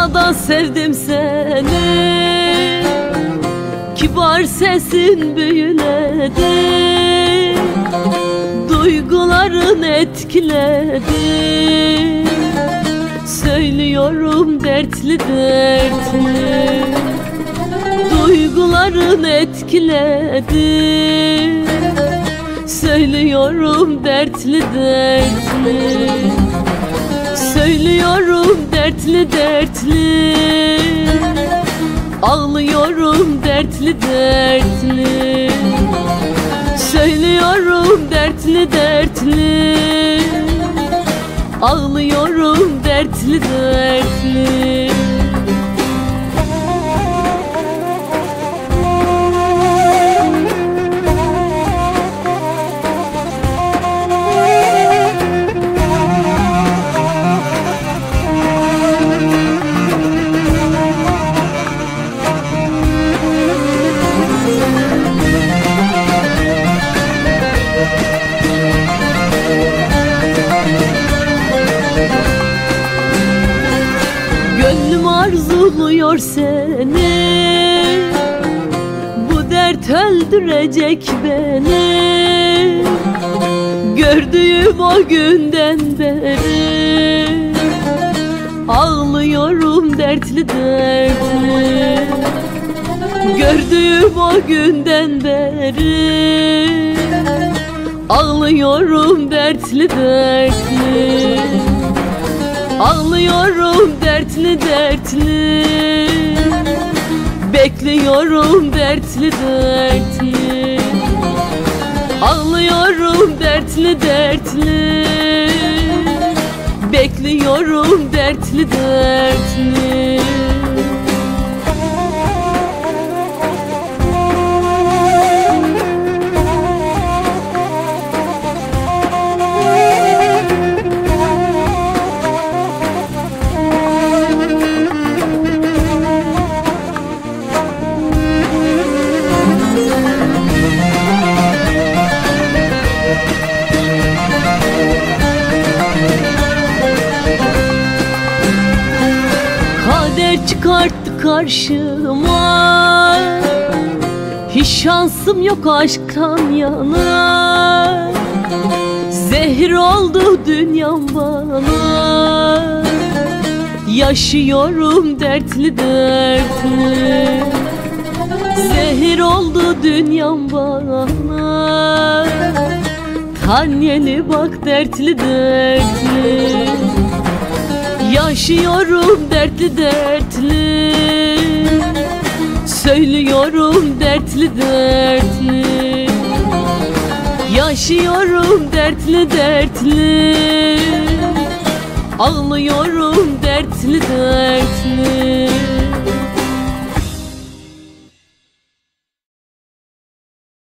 Anadan sevdim seni, kibar sesin büyüledi, duyguların etkiledi. Söylüyorum dertli dertli, duyguların etkiledi. Söylüyorum dertli dertli, söylüyorum dertli dertli, ağlıyorum dertli dertli. Söylüyorum dertli dertli, ağlıyorum dertli dertli. Gönlüm arzuluyor seni, bu dert öldürecek beni. Gördüğüm o günden beri ağlıyorum dertli dertli. Gördüğüm o günden beri ağlıyorum dertli dertli. Ağlıyorum dertli dertli, bekliyorum dertli dertli. Ağlıyorum dertli dertli, bekliyorum dertli dertli. Kader çıkarttı karşıma, hiç şansım yok aşktan yana. Zehir oldu dünyam bana, yaşıyorum dertli dertli. Zehir oldu dünyam bana, tan yeni bak dertli dertli. Yaşıyorum dertli dertli, söylüyorum dertli dertli. Yaşıyorum dertli dertli, ağlıyorum dertli dertli.